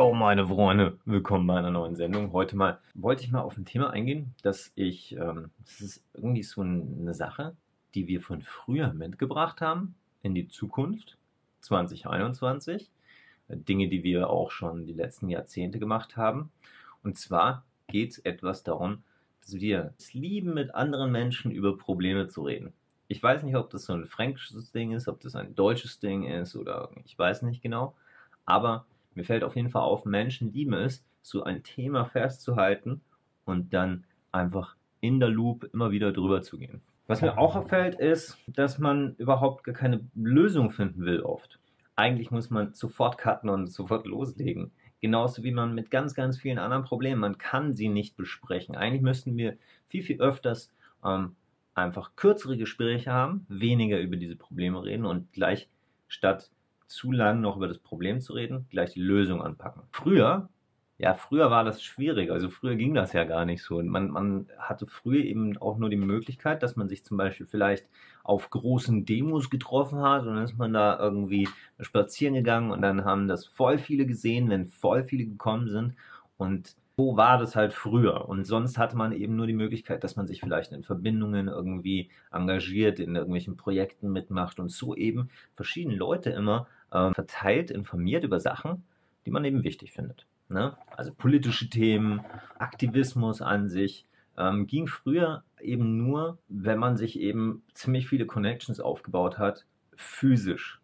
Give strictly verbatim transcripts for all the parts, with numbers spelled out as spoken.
Jo, meine Freunde, willkommen bei einer neuen Sendung. Heute mal wollte ich mal auf ein Thema eingehen, dass ich, ähm, es ist irgendwie so eine Sache, die wir von früher mitgebracht haben in die Zukunft, zwanzig einundzwanzig. Äh, Dinge, die wir auch schon die letzten Jahrzehnte gemacht haben. Und zwar geht es etwas darum, dass wir es lieben, mit anderen Menschen über Probleme zu reden. Ich weiß nicht, ob das so ein fränkisches Ding ist, ob das ein deutsches Ding ist oder ich weiß nicht genau. Aber mir fällt auf jeden Fall auf, Menschen lieben es, so ein Thema festzuhalten und dann einfach in der Loop immer wieder drüber zu gehen. Was mir auch auffällt, ist, dass man überhaupt gar keine Lösung finden will oft. Eigentlich muss man sofort cutten und sofort loslegen. Genauso wie man mit ganz, ganz vielen anderen Problemen, man kann sie nicht besprechen. Eigentlich müssten wir viel, viel öfters ähm, einfach kürzere Gespräche haben, weniger über diese Probleme reden und gleich statt zu lang noch über das Problem zu reden, gleich die Lösung anpacken. Früher, ja, früher war das schwierig, also früher ging das ja gar nicht so. Man, man hatte früher eben auch nur die Möglichkeit, dass man sich zum Beispiel vielleicht auf großen Demos getroffen hat und dann ist man da irgendwie spazieren gegangen und dann haben das voll viele gesehen, wenn voll viele gekommen sind und so war das halt früher. Und sonst hatte man eben nur die Möglichkeit, dass man sich vielleicht in Verbindungen irgendwie engagiert, in irgendwelchen Projekten mitmacht und so eben verschiedene Leute immer ähm, verteilt, informiert über Sachen, die man eben wichtig findet. Ne? Also politische Themen, Aktivismus an sich, ähm, ging früher eben nur, wenn man sich eben ziemlich viele Connections aufgebaut hat, physisch.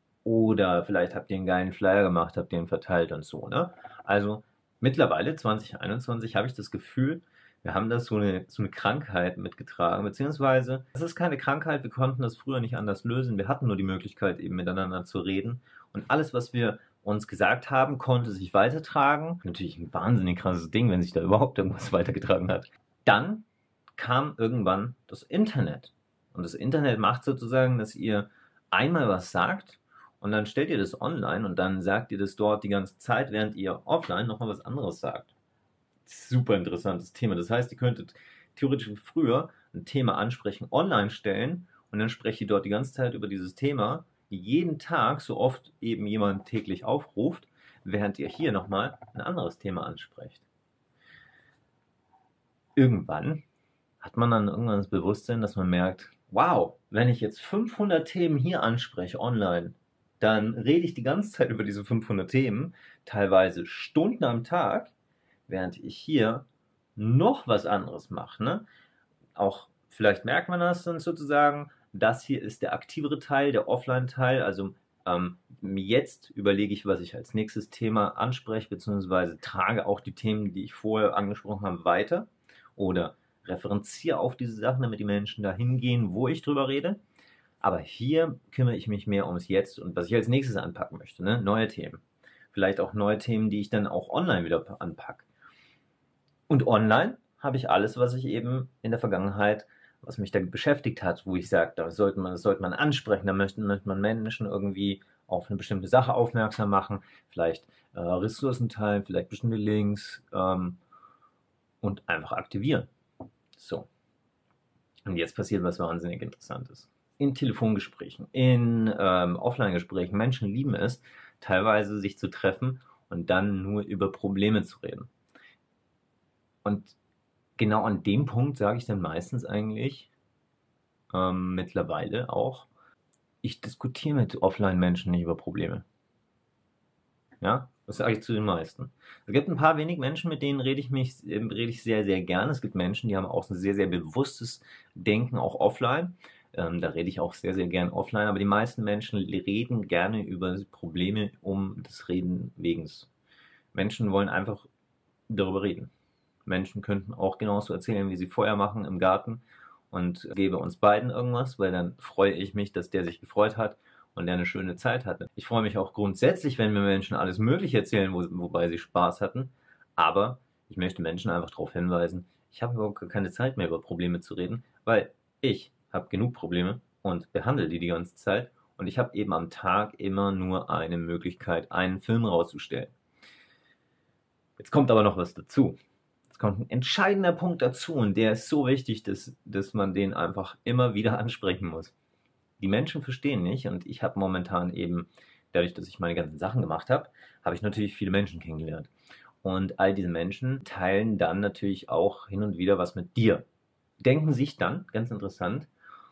Oder vielleicht habt ihr einen geilen Flyer gemacht, habt ihr ihn verteilt und so. Ne? Also mittlerweile, zwanzig einundzwanzig, habe ich das Gefühl, wir haben da so eine, so eine Krankheit mitgetragen, beziehungsweise es ist keine Krankheit, wir konnten das früher nicht anders lösen, wir hatten nur die Möglichkeit, eben miteinander zu reden und alles, was wir uns gesagt haben, konnte sich weitertragen. Natürlich ein wahnsinnig krasses Ding, wenn sich da überhaupt irgendwas weitergetragen hat. Dann kam irgendwann das Internet und das Internet macht sozusagen, dass ihr einmal was sagt und dann stellt ihr das online und dann sagt ihr das dort die ganze Zeit, während ihr offline nochmal was anderes sagt. Super interessantes Thema. Das heißt, ihr könntet theoretisch wie früher ein Thema ansprechen, online stellen und dann sprecht ihr dort die ganze Zeit über dieses Thema, jeden Tag, so oft eben jemand täglich aufruft, während ihr hier nochmal ein anderes Thema ansprecht. Irgendwann hat man dann irgendwann das Bewusstsein, dass man merkt, wow, wenn ich jetzt fünfhundert Themen hier anspreche online, dann rede ich die ganze Zeit über diese fünfhundert Themen, teilweise Stunden am Tag, während ich hier noch was anderes mache. Ne? Auch vielleicht merkt man das dann sozusagen, das hier ist der aktivere Teil, der Offline-Teil, also ähm, jetzt überlege ich, was ich als nächstes Thema anspreche, beziehungsweise trage auch die Themen, die ich vorher angesprochen habe, weiter oder referenziere auf diese Sachen, damit die Menschen da hingehen, wo ich drüber rede. Aber hier kümmere ich mich mehr ums Jetzt und was ich als nächstes anpacken möchte, ne? Neue Themen. Vielleicht auch neue Themen, die ich dann auch online wieder anpacke. Und online habe ich alles, was ich eben in der Vergangenheit, was mich da beschäftigt hat, wo ich sage, das sollte man, das sollte man ansprechen, da möchte, möchte man Menschen irgendwie auf eine bestimmte Sache aufmerksam machen, vielleicht äh, Ressourcen teilen, vielleicht bestimmte Links ähm, und einfach aktivieren. So. Und jetzt passiert was wahnsinnig Interessantes. In Telefongesprächen, in ähm, Offline-Gesprächen, Menschen lieben es, teilweise sich zu treffen und dann nur über Probleme zu reden. Und genau an dem Punkt sage ich dann meistens eigentlich ähm, mittlerweile auch, ich diskutiere mit Offline-Menschen nicht über Probleme. Ja, das sage ich zu den meisten. Es gibt ein paar wenig Menschen, mit denen rede ich mich, rede ich sehr, sehr gerne. Es gibt Menschen, die haben auch ein sehr, sehr bewusstes Denken, auch offline. Ähm, da rede ich auch sehr, sehr gern offline. Aber die meisten Menschen reden gerne über Probleme um des Reden wegens. Menschen wollen einfach darüber reden. Menschen könnten auch genauso erzählen, wie sie Feuer machen im Garten und gebe uns beiden irgendwas, weil dann freue ich mich, dass der sich gefreut hat und der eine schöne Zeit hatte. Ich freue mich auch grundsätzlich, wenn mir Menschen alles Mögliche erzählen, wo, wobei sie Spaß hatten, aber ich möchte Menschen einfach darauf hinweisen, ich habe überhaupt keine Zeit mehr über Probleme zu reden, weil ich habe genug Probleme und behandle die die ganze Zeit und ich habe eben am Tag immer nur eine Möglichkeit, einen Film rauszustellen. Jetzt kommt aber noch was dazu. Es kommt ein entscheidender Punkt dazu und der ist so wichtig, dass, dass man den einfach immer wieder ansprechen muss. Die Menschen verstehen nicht und ich habe momentan eben dadurch, dass ich meine ganzen Sachen gemacht habe, habe ich natürlich viele Menschen kennengelernt. Und all diese Menschen teilen dann natürlich auch hin und wieder was mit dir. Denken sich dann, ganz interessant,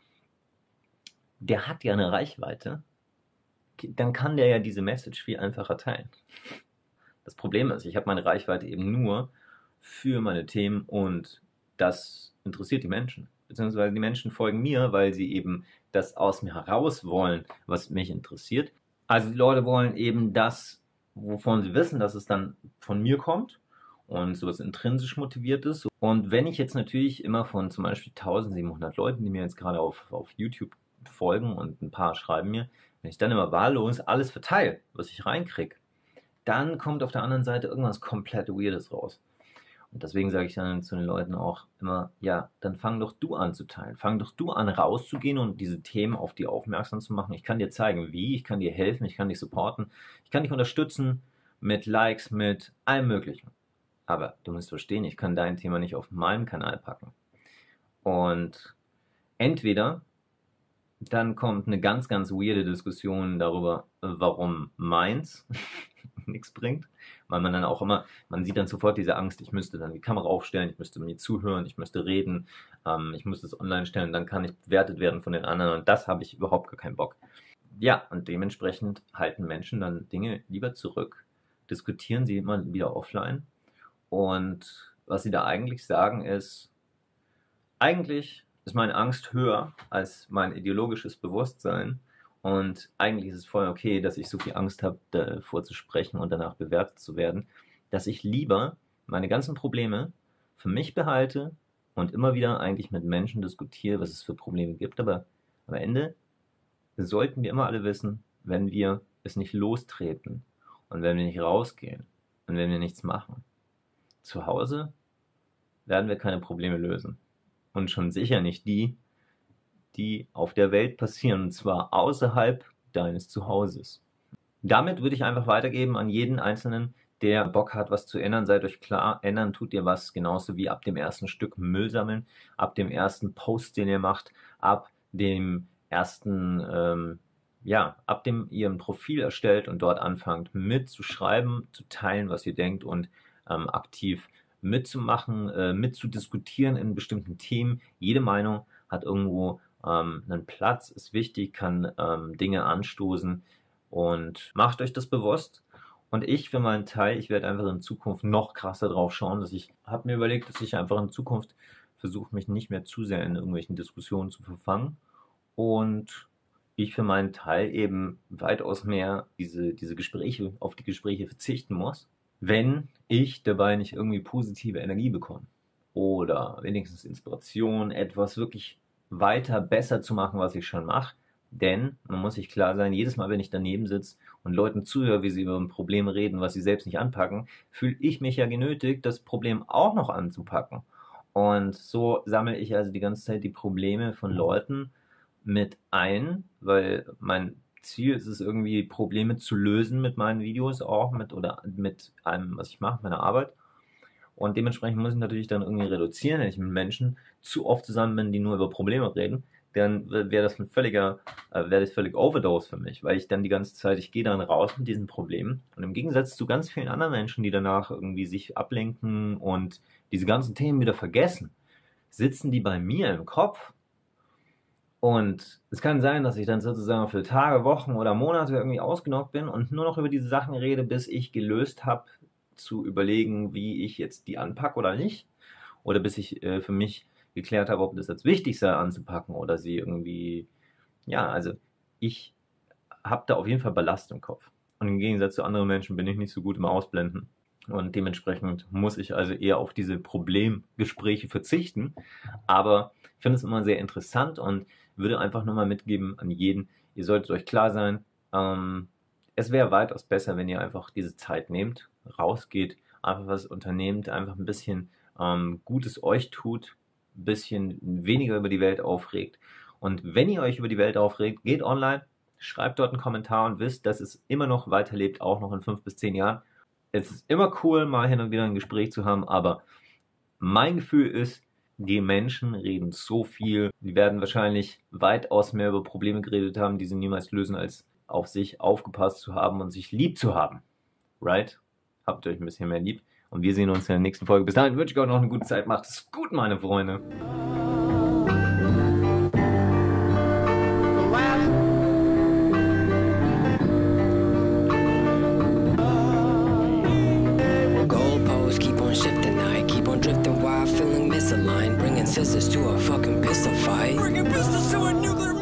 der hat ja eine Reichweite, dann kann der ja diese Message viel einfacher teilen. Das Problem ist, ich habe meine Reichweite eben nur für meine Themen und das interessiert die Menschen. Beziehungsweise die Menschen folgen mir, weil sie eben das aus mir heraus wollen, was mich interessiert. Also die Leute wollen eben das, wovon sie wissen, dass es dann von mir kommt und sowas intrinsisch motiviert ist. Und wenn ich jetzt natürlich immer von zum Beispiel eintausendsiebenhundert Leuten, die mir jetzt gerade auf, auf YouTube folgen und ein paar schreiben mir, wenn ich dann immer wahllos alles verteile, was ich reinkriege, dann kommt auf der anderen Seite irgendwas komplett Weirdes raus. Und deswegen sage ich dann zu den Leuten auch immer, ja, dann fang doch du an zu teilen. Fang doch du an rauszugehen und diese Themen auf die aufmerksam zu machen. Ich kann dir zeigen, wie, ich kann dir helfen, ich kann dich supporten, ich kann dich unterstützen mit Likes, mit allem Möglichen. Aber du musst verstehen, ich kann dein Thema nicht auf meinem Kanal packen. Und entweder dann kommt eine ganz, ganz weirde Diskussion darüber, warum meins nichts bringt, weil man dann auch immer, man sieht dann sofort diese Angst, ich müsste dann die Kamera aufstellen, ich müsste mir zuhören, ich müsste reden, ähm, ich müsste es online stellen, dann kann ich bewertet werden von den anderen und das habe ich überhaupt gar keinen Bock. Ja, und dementsprechend halten Menschen dann Dinge lieber zurück, diskutieren sie immer wieder offline und was sie da eigentlich sagen ist, eigentlich ist meine Angst höher als mein ideologisches Bewusstsein. Und eigentlich ist es voll okay, dass ich so viel Angst habe, davor zu sprechen und danach bewertet zu werden, dass ich lieber meine ganzen Probleme für mich behalte und immer wieder eigentlich mit Menschen diskutiere, was es für Probleme gibt. Aber am Ende sollten wir immer alle wissen, wenn wir es nicht lostreten und wenn wir nicht rausgehen und wenn wir nichts machen, zu Hause werden wir keine Probleme lösen. Und schon sicher nicht die, die auf der Welt passieren, und zwar außerhalb deines Zuhauses. Damit würde ich einfach weitergeben an jeden Einzelnen, der Bock hat, was zu ändern. Seid euch klar, ändern tut ihr was, genauso wie ab dem ersten Stück Müll sammeln, ab dem ersten Post, den ihr macht, ab dem ersten, ähm, ja, ab dem ihr ein Profil erstellt und dort anfangt mitzuschreiben, zu teilen, was ihr denkt und ähm, aktiv mitzumachen, äh, mitzudiskutieren in bestimmten Themen. Jede Meinung hat irgendwo ähm, einen Platz, ist wichtig, kann ähm, Dinge anstoßen und macht euch das bewusst. Und ich für meinen Teil, ich werde einfach in Zukunft noch krasser drauf schauen, dass ich, habe mir überlegt, dass ich einfach in Zukunft versuche, mich nicht mehr zu sehr in irgendwelchen Diskussionen zu verfangen und ich für meinen Teil eben weitaus mehr diese, diese Gespräche, auf die Gespräche verzichten muss, wenn ich dabei nicht irgendwie positive Energie bekomme oder wenigstens Inspiration, etwas wirklich weiter besser zu machen, was ich schon mache. Denn man muss sich klar sein, jedes Mal, wenn ich daneben sitze und Leuten zuhöre, wie sie über ein Problem reden, was sie selbst nicht anpacken, fühle ich mich ja genötigt, das Problem auch noch anzupacken. Und so sammle ich also die ganze Zeit die Probleme von Leuten mit ein, weil mein Ziel ist es irgendwie, Probleme zu lösen mit meinen Videos auch, mit oder mit allem, was ich mache, meiner Arbeit. Und dementsprechend muss ich natürlich dann irgendwie reduzieren, wenn ich mit Menschen zu oft zusammen bin, die nur über Probleme reden, dann wäre das ein völliger, äh, wäre das völlig Overdose für mich, weil ich dann die ganze Zeit, ich gehe dann raus mit diesen Problemen und im Gegensatz zu ganz vielen anderen Menschen, die danach irgendwie sich ablenken und diese ganzen Themen wieder vergessen, sitzen die bei mir im Kopf. Und es kann sein, dass ich dann sozusagen für Tage, Wochen oder Monate irgendwie ausgenockt bin und nur noch über diese Sachen rede, bis ich gelöst habe, zu überlegen, wie ich jetzt die anpacke oder nicht. Oder bis ich äh, für mich geklärt habe, ob das jetzt wichtig sei anzupacken oder sie irgendwie, ja, also ich habe da auf jeden Fall Ballast im Kopf. Und im Gegensatz zu anderen Menschen bin ich nicht so gut im Ausblenden. Und dementsprechend muss ich also eher auf diese Problemgespräche verzichten. Aber ich finde es immer sehr interessant und würde einfach nur mal mitgeben an jeden, ihr solltet euch klar sein, ähm, es wäre weitaus besser, wenn ihr einfach diese Zeit nehmt, rausgeht, einfach was unternehmt, einfach ein bisschen ähm, Gutes euch tut, ein bisschen weniger über die Welt aufregt. Und wenn ihr euch über die Welt aufregt, geht online, schreibt dort einen Kommentar und wisst, dass es immer noch weiterlebt, auch noch in fünf bis zehn Jahren. Es ist immer cool, mal hin und wieder ein Gespräch zu haben, aber mein Gefühl ist, die Menschen reden so viel, die werden wahrscheinlich weitaus mehr über Probleme geredet haben, die sie niemals lösen, als auf sich aufgepasst zu haben und sich lieb zu haben. Right? Habt ihr euch ein bisschen mehr lieb. Und wir sehen uns in der nächsten Folge. Bis dahin wünsche ich euch noch eine gute Zeit. Macht es gut, meine Freunde. Goalposts keep on shifting, I keep on drifting while feeling misaligned. Bringing sisters to a fucking pistol fight. Bringing pistols to a nuclear